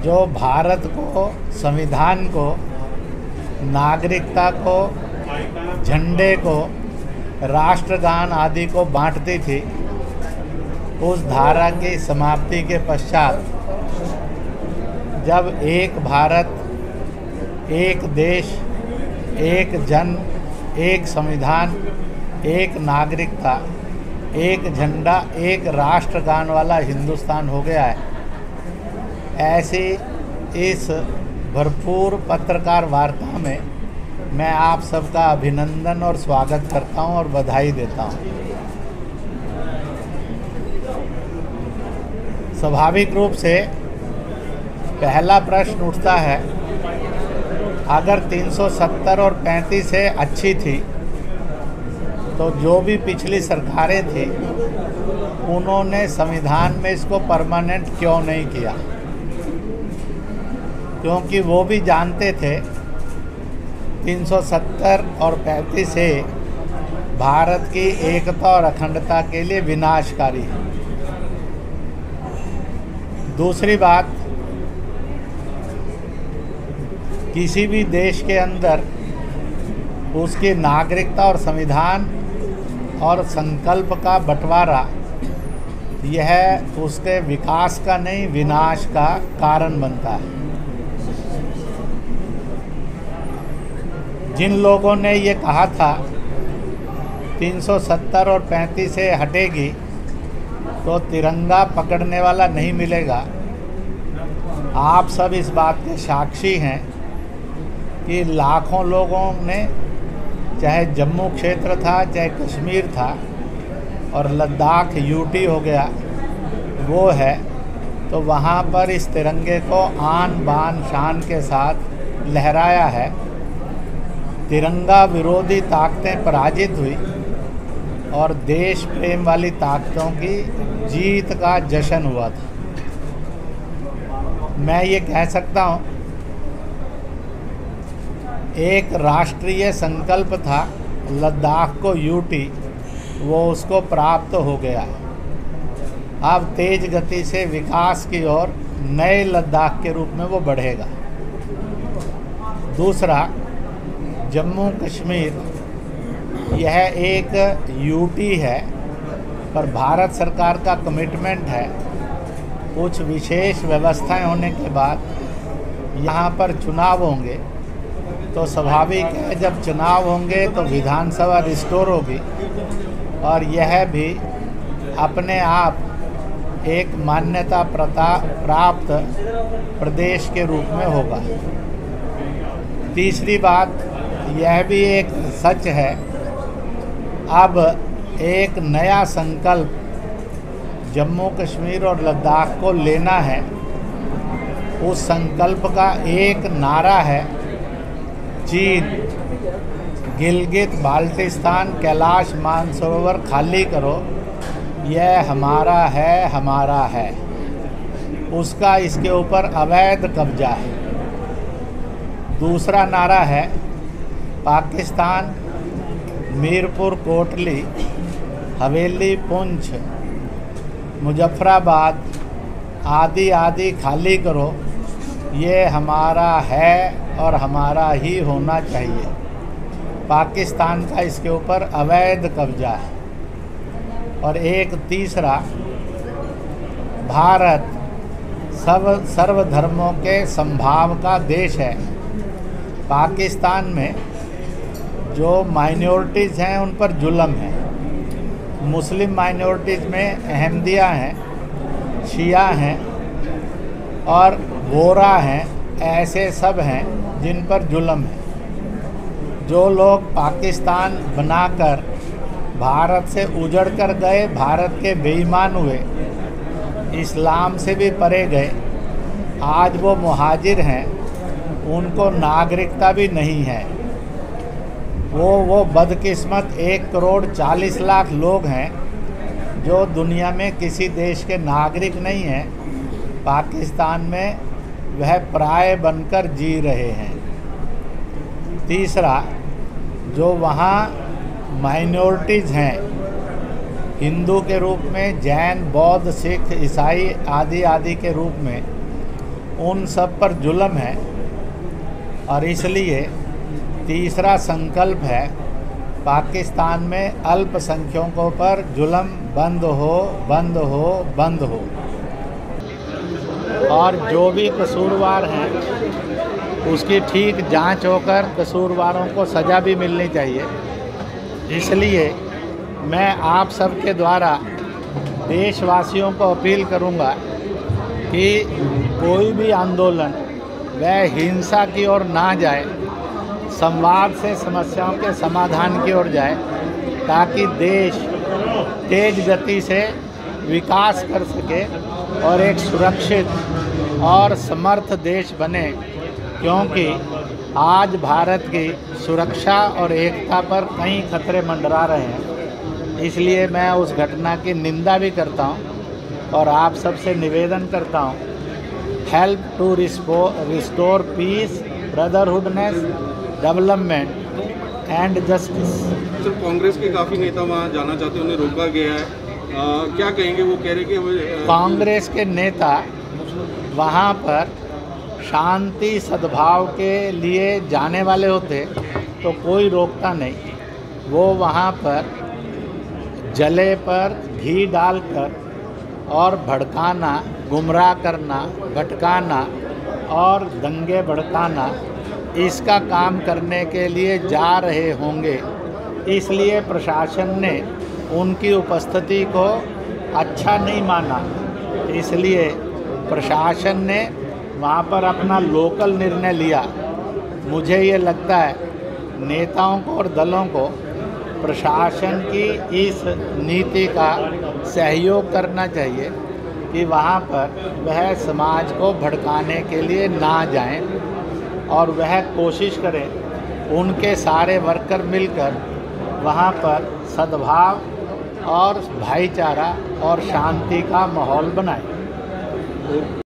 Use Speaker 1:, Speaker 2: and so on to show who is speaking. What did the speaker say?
Speaker 1: जो भारत को, संविधान को, नागरिकता को, झंडे को, राष्ट्रगान आदि को बांटती थी, उस धारा की समाप्ति के पश्चात जब एक भारत, एक देश, एक जन, एक संविधान, एक नागरिकता, एक झंडा, एक राष्ट्रगान वाला हिंदुस्तान हो गया है, ऐसी इस भरपूर पत्रकार वार्ता में मैं आप सबका अभिनंदन और स्वागत करता हूं और बधाई देता हूं। स्वाभाविक रूप से पहला प्रश्न उठता है, अगर 370 और 35 से अच्छी थी तो जो भी पिछली सरकारें थी उन्होंने संविधान में इसको परमानेंट क्यों नहीं किया? क्योंकि वो भी जानते थे 370 और 35 से भारत की एकता और अखंडता के लिए विनाशकारी है। दूसरी बात, किसी भी देश के अंदर उसकी नागरिकता और संविधान और संकल्प का बंटवारा यह उसके विकास का नहीं, विनाश का कारण बनता है। जिन लोगों ने ये कहा था 370 और 35 से हटेगी तो तिरंगा पकड़ने वाला नहीं मिलेगा, आप सब इस बात के साक्षी हैं कि लाखों लोगों ने, चाहे जम्मू क्षेत्र था, चाहे कश्मीर था और लद्दाख यूटी हो गया वो है, तो वहाँ पर इस तिरंगे को आन बान शान के साथ लहराया है। तिरंगा विरोधी ताकतें पराजित हुई और देश प्रेम वाली ताकतों की जीत का जश्न हुआ था। मैं ये कह सकता हूँ, एक राष्ट्रीय संकल्प था लद्दाख को यूटी, वो उसको प्राप्त हो गया। अब तेज गति से विकास की ओर नए लद्दाख के रूप में वो बढ़ेगा। दूसरा, जम्मू कश्मीर यह एक यूटी है, पर भारत सरकार का कमिटमेंट है, कुछ विशेष व्यवस्थाएं होने के बाद यहाँ पर चुनाव होंगे, तो स्वाभाविक है जब चुनाव होंगे तो विधानसभा रिस्टोर होगी और यह भी अपने आप एक मान्यता प्राप्त प्रदेश के रूप में होगा। तीसरी बात, यह भी एक सच है, अब एक नया संकल्प जम्मू कश्मीर और लद्दाख को लेना है। उस संकल्प का एक नारा है, चीन गिलगित बाल्टिस्तान कैलाश मानसरोवर खाली करो, यह हमारा है, हमारा है। उसका इसके ऊपर अवैध कब्जा है। दूसरा नारा है, पाकिस्तान मीरपुर कोटली हवेली पुंछ मुजफ्फराबाद आदि आदि खाली करो, ये हमारा है और हमारा ही होना चाहिए। पाकिस्तान का इसके ऊपर अवैध कब्जा है। और एक तीसरा, भारत सर्वधर्मों के समभाव का देश है। पाकिस्तान में जो माइनॉरिटीज़ हैं उन पर जुल्म है। मुस्लिम माइनॉरिटीज़ में अहमदिया हैं, शिया हैं और वोरा हैं, ऐसे सब हैं जिन पर जुल्म है। जो लोग पाकिस्तान बनाकर भारत से उजड़ कर गए, भारत के बेईमान हुए, इस्लाम से भी परे गए, आज वो मुहाजिर हैं, उनको नागरिकता भी नहीं है। वो बदकिस्मत 1,40,00,000 लोग हैं जो दुनिया में किसी देश के नागरिक नहीं हैं, पाकिस्तान में वह पराये बनकर जी रहे हैं। तीसरा, जो वहाँ माइनॉरिटीज़ हैं, हिंदू के रूप में, जैन, बौद्ध, सिख, ईसाई आदि आदि के रूप में, उन सब पर जुल्म है। और इसलिए तीसरा संकल्प है, पाकिस्तान में अल्पसंख्यकों पर जुल्म बंद हो, बंद हो, बंद हो। और जो भी कसूरवार हैं उसकी ठीक जांच होकर कसूरवारों को सज़ा भी मिलनी चाहिए। इसलिए मैं आप सबके द्वारा देशवासियों को अपील करूंगा कि कोई भी आंदोलन वह हिंसा की ओर ना जाए, संवाद से समस्याओं के समाधान की ओर जाए, ताकि देश तेज गति से विकास कर सके और एक सुरक्षित और समर्थ देश बने। क्योंकि आज भारत की सुरक्षा और एकता पर कई खतरे मंडरा रहे हैं। इसलिए मैं उस घटना की निंदा भी करता हूं और आप सबसे निवेदन करता हूं, help to restore peace, brotherhoodness, development and justice.
Speaker 2: Sir, Congress के काफ़ी नेता वहाँ जाना चाहते हैं, उन्हें रोका गया है, क्या कहेंगे? वो कह रहे कि
Speaker 1: कांग्रेस के नेता वहाँ पर शांति सद्भाव के लिए जाने वाले होते तो कोई रोकता नहीं। वो वहाँ पर जले पर घी डालकर और भड़काना, गुमराह करना, भटकाना और दंगे भड़काना, इसका काम करने के लिए जा रहे होंगे। इसलिए प्रशासन ने उनकी उपस्थिति को अच्छा नहीं माना। इसलिए प्रशासन ने वहाँ पर अपना लोकल निर्णय लिया। मुझे ये लगता है नेताओं को और दलों को प्रशासन की इस नीति का सहयोग करना चाहिए कि वहाँ पर वह समाज को भड़काने के लिए ना जाएं और वह कोशिश करें उनके सारे वर्कर मिलकर वहाँ पर सद्भाव और भाईचारा और शांति का माहौल बनाएं।